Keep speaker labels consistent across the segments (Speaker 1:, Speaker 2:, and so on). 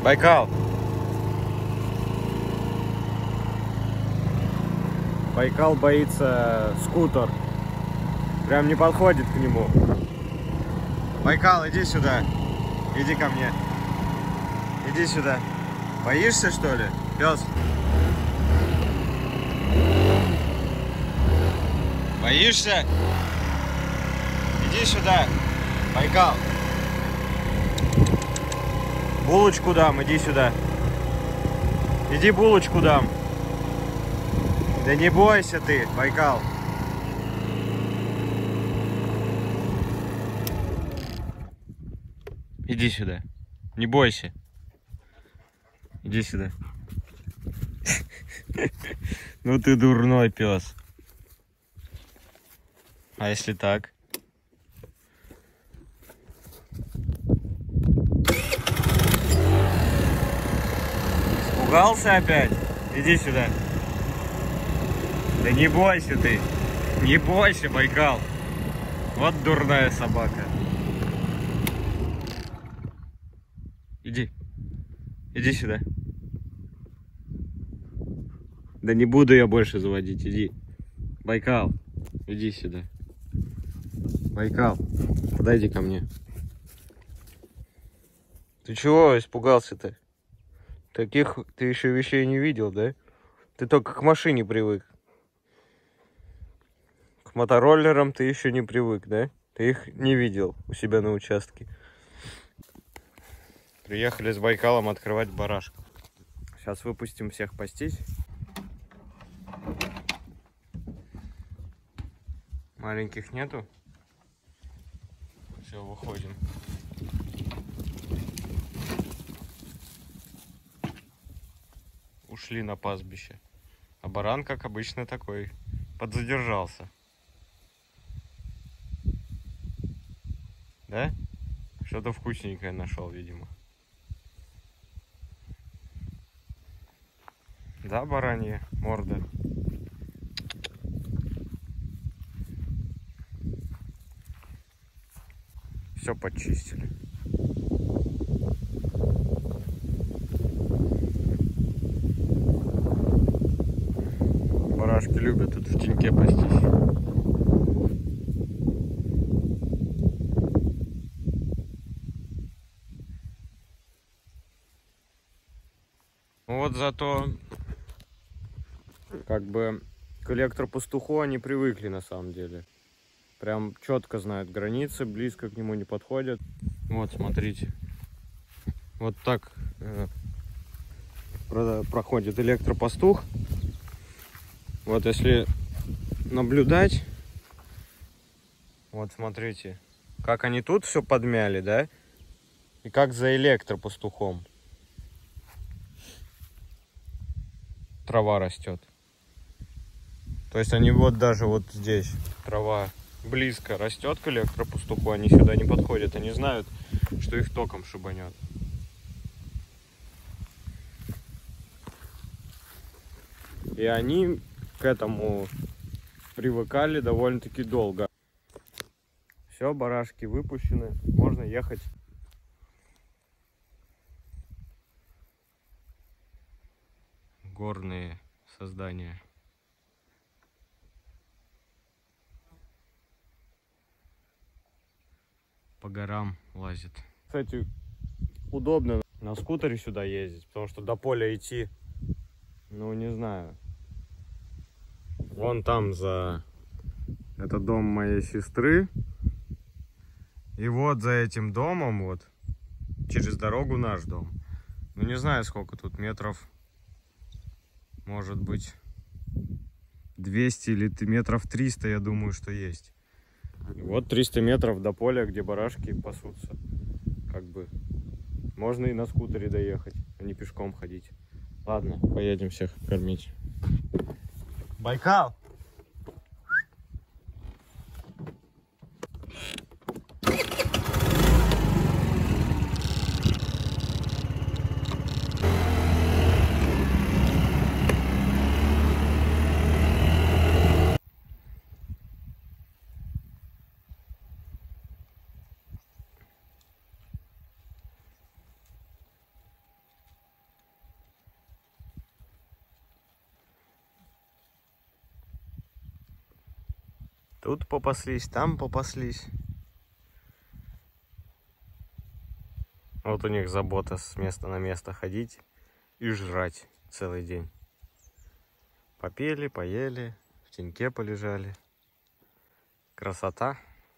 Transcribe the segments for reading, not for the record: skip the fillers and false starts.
Speaker 1: Байкал. Байкал боится скутер. Прям не подходит к нему. Байкал, иди сюда. Иди ко мне. Иди сюда. Боишься, что ли, пес? Боишься? Иди сюда, Байкал. Булочку дам, иди сюда. Иди булочку дам. Да не бойся ты, Байкал. Иди сюда. Не бойся. Иди сюда. Ну ты дурной пес. А если так? Испугался опять? Иди сюда. Да не бойся ты. Не бойся, Байкал. Вот дурная собака. Иди. Иди сюда. Да не буду я больше заводить. Иди. Байкал. Иди сюда. Байкал. Подойди ко мне. Ты чего испугался-то? Таких ты еще вещей не видел, да? Ты только к машине привык. К мотороллерам ты еще не привык, да? Ты их не видел у себя на участке. Приехали с Байкалом открывать барашков. Сейчас выпустим всех пастись. Маленьких нету. Все, выходим. Ушли на пастбище. А баран, как обычно, такой подзадержался. Да? Что-то вкусненькое нашел, видимо. Да, баранья морда. Все подчистили. Барашки любят тут в теньке пастись. Вот зато как бы к электропастуху они привыкли на самом деле. Прям четко знают границы, близко к нему не подходят. Вот, смотрите. Вот так проходит электропастух. Вот если наблюдать, вот смотрите, как они тут все подмяли, да? И как за электропастухом трава растет. То есть они вот даже вот здесь трава близко растет к электропастуху, они сюда не подходят, они знают, что их током шибанет. И они к этому привыкали довольно-таки долго. Все, барашки выпущены, можно ехать. Горные создания. По горам лазит. Кстати, удобно на скутере сюда ездить, потому что до поля идти, ну не знаю. Вон там за... Это дом моей сестры. И вот за этим домом, вот, через дорогу наш дом. Ну не знаю, сколько тут метров. Может быть 200 или метров 300, я думаю, что есть. И вот 300 метров до поля, где барашки пасутся. Как бы можно и на скутере доехать, а не пешком ходить. Ладно, поедем всех кормить. Байкал! Тут попаслись, там попаслись. Вот у них забота с места на место ходить и жрать целый день. Попели, поели, в теньке полежали. Красота.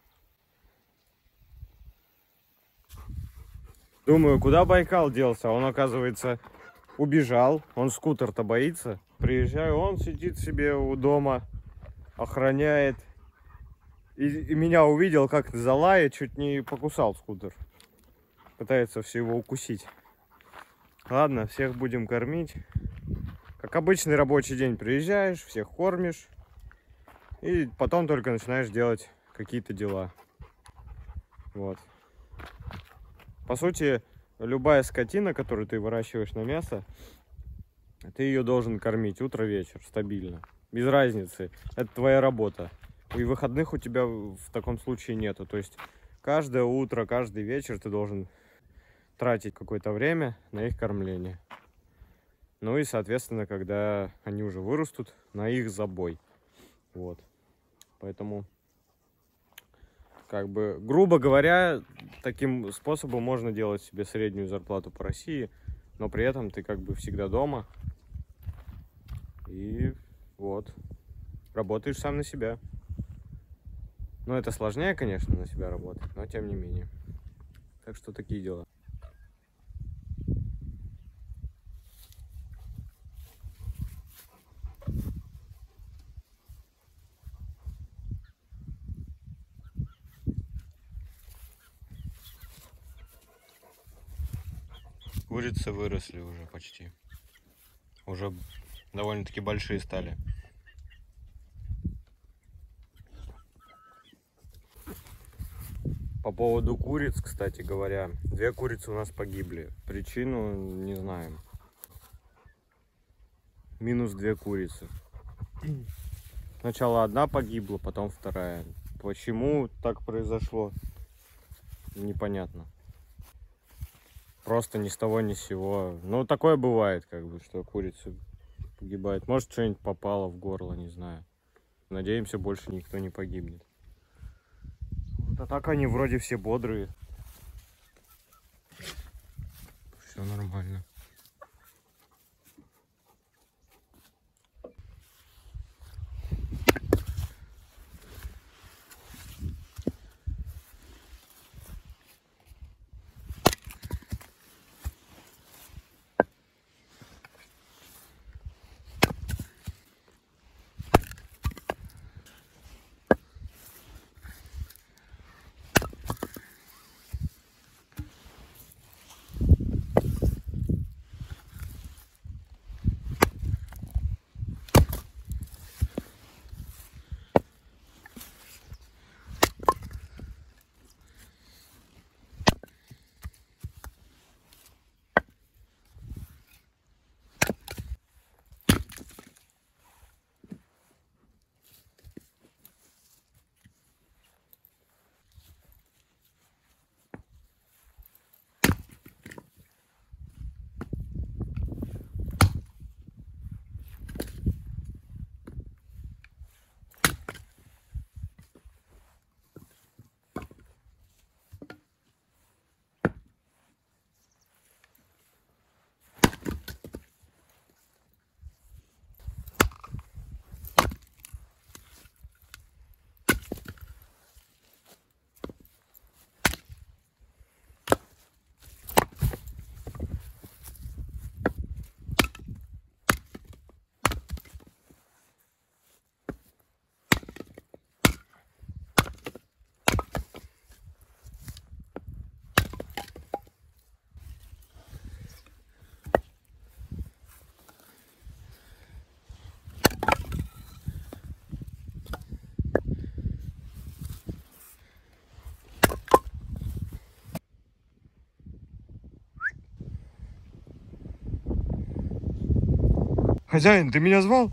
Speaker 1: Думаю, куда Байкал делся? Он, оказывается, убежал. Он скутер-то боится. Приезжаю, он сидит себе у дома, охраняет. И меня увидел, как залает, чуть не покусал скутер. Пытается все его укусить. Ладно, всех будем кормить. Как обычный рабочий день, приезжаешь, всех кормишь. И потом только начинаешь делать какие-то дела. Вот. По сути, любая скотина, которую ты выращиваешь на мясо, ты ее должен кормить утро-вечер, стабильно. Без разницы. Это твоя работа. И выходных у тебя в таком случае нету. То есть каждое утро, каждый вечер ты должен тратить какое-то время на их кормление. Ну и, соответственно, когда они уже вырастут, на их забой. Вот. Поэтому, как бы, грубо говоря, таким способом можно делать себе среднюю зарплату по России, но при этом ты как бы всегда дома. И вот, работаешь сам на себя. Ну, это сложнее, конечно, на себя работать, но тем не менее. Так что такие дела. Курицы выросли уже почти. Уже довольно-таки большие стали. По поводу куриц, кстати говоря, 2 курицы у нас погибли. Причину не знаем. Минус 2 курицы. Сначала одна погибла, потом вторая. Почему так произошло, непонятно. Просто ни с того ни с сего. Ну, такое бывает, как бы, что курица погибает. Может, что-нибудь попало в горло, не знаю. Надеемся, больше никто не погибнет. А так они вроде все бодрые. Все нормально. Хозяин, ты меня звал?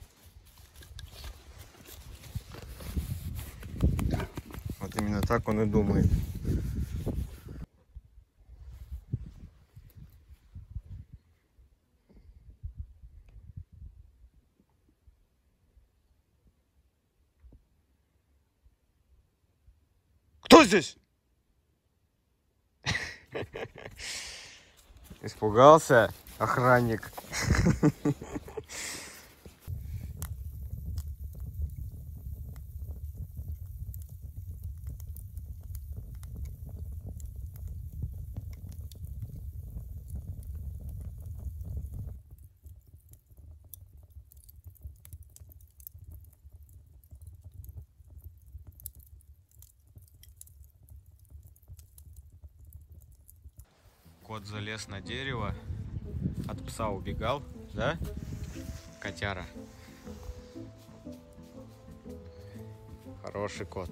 Speaker 1: Вот именно так он и думает. Кто здесь? Испугался охранник. Кот залез на дерево, от пса убегал, да, котяра? Хороший кот.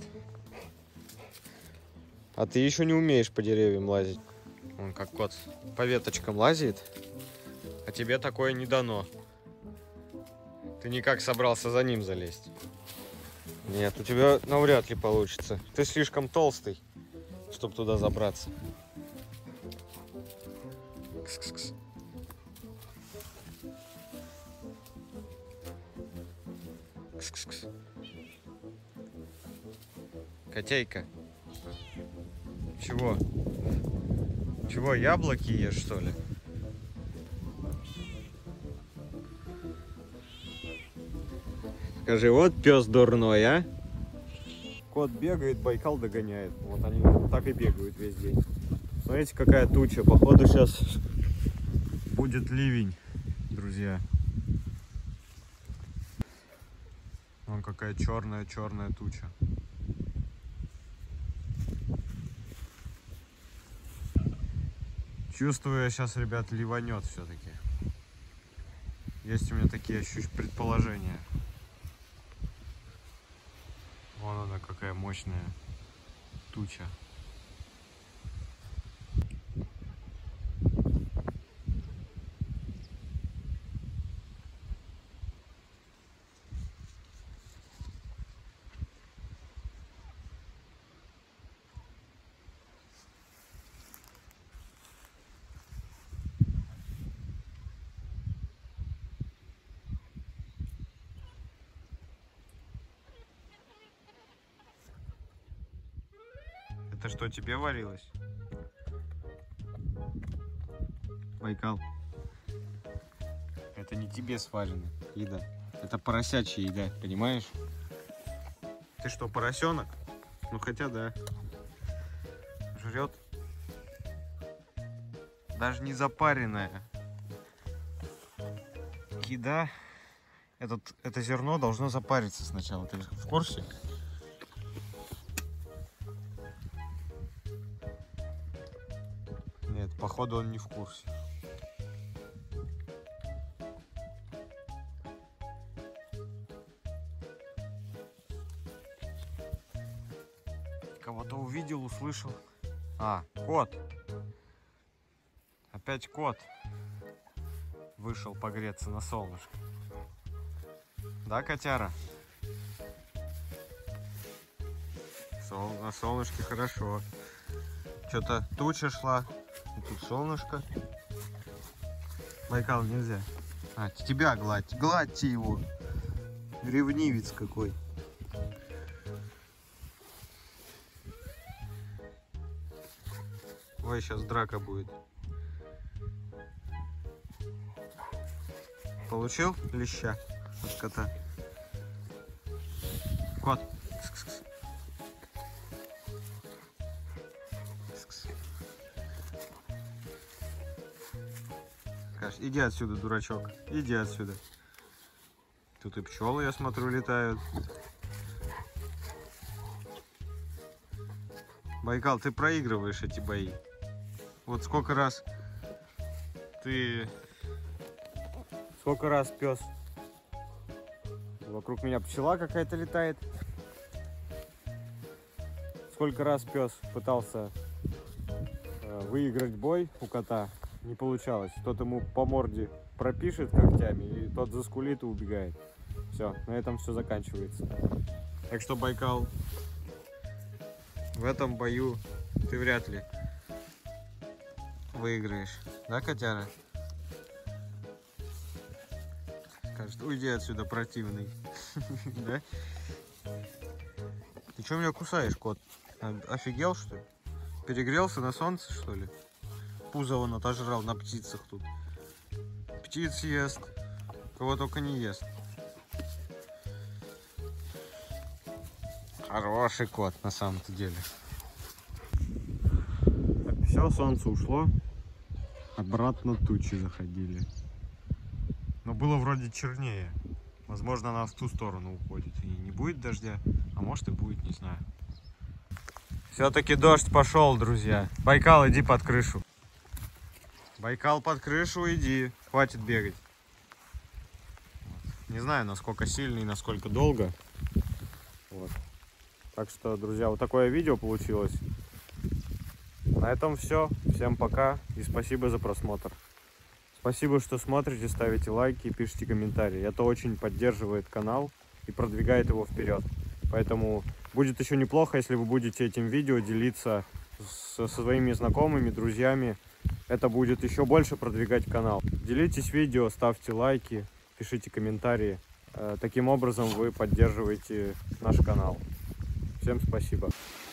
Speaker 1: А ты еще не умеешь по деревьям лазить. Он как кот по веточкам лазит, а тебе такое не дано. Ты никак собрался за ним залезть. Нет, у тебя навряд ли получится. Ты слишком толстый, чтобы туда забраться. Кс-кс-кс. Кс-кс-кс. Котейка. Чего? Чего, яблоки ешь, что ли? Скажи, вот пес дурной, а? Кот бегает, Байкал догоняет. Вот они так и бегают весь день. Смотрите, какая туча. Походу сейчас будет ливень, друзья. Вон какая черная туча. Чувствую, я сейчас, ребят, ливанет все-таки. Есть у меня такие предположения. Вон она какая мощная туча. Это что, тебе варилось? Байкал. Это не тебе сварено еда. Это поросячья еда, понимаешь? Ты что, поросенок? Ну хотя да. Жрет. Даже не запаренная еда. Это зерно должно запариться сначала. Ты в курсе? Нет, походу он не в курсе. Кого-то увидел, услышал. А, кот. Опять кот вышел погреться на солнышко. Да, котяра? На солнышке хорошо. Что-то туча шла. И тут солнышко. Байкал, нельзя. А, тебя гладь. Гладьте его. Ревнивец какой. Ой, сейчас драка будет. Получил леща от кота? Кот. Кс-кс-кс. Кс-кс. Скажешь, иди отсюда, дурачок. Иди отсюда. Тут и пчелы, я смотрю, летают. Байкал, ты проигрываешь эти бои. Вот сколько раз пес. Вокруг меня пчела какая-то летает. Сколько раз пес пытался выиграть бой у кота, не получалось. Тот ему по морде пропишет когтями, и тот заскулит и убегает. Все, на этом все заканчивается. Так что, Байкал, в этом бою ты вряд ли выиграешь. Да, котяра? Скажет, уйди отсюда, противный. Да? Ты что меня кусаешь, кот? Офигел, что ли? Перегрелся на солнце, что ли? Пузо он отожрал на птицах тут. Птиц ест. Кого только не ест. Хороший кот на самом-то деле. Все, солнце ушло. Обратно тучи заходили. Но было вроде чернее. Возможно, она в ту сторону уходит. И не будет дождя. А может и будет, не знаю. Все-таки дождь пошел, друзья. Байкал, иди под крышу. Байкал, под крышу иди. Хватит бегать. Не знаю, насколько сильно и насколько долго. Вот. Так что, друзья, вот такое видео получилось. На этом все. Всем пока и спасибо за просмотр. Спасибо, что смотрите, ставите лайки и пишите комментарии. Это очень поддерживает канал и продвигает его вперед. Поэтому будет еще неплохо, если вы будете этим видео делиться со своими знакомыми, друзьями. Это будет еще больше продвигать канал. Делитесь видео, ставьте лайки, пишите комментарии. Таким образом вы поддерживаете наш канал. Всем спасибо.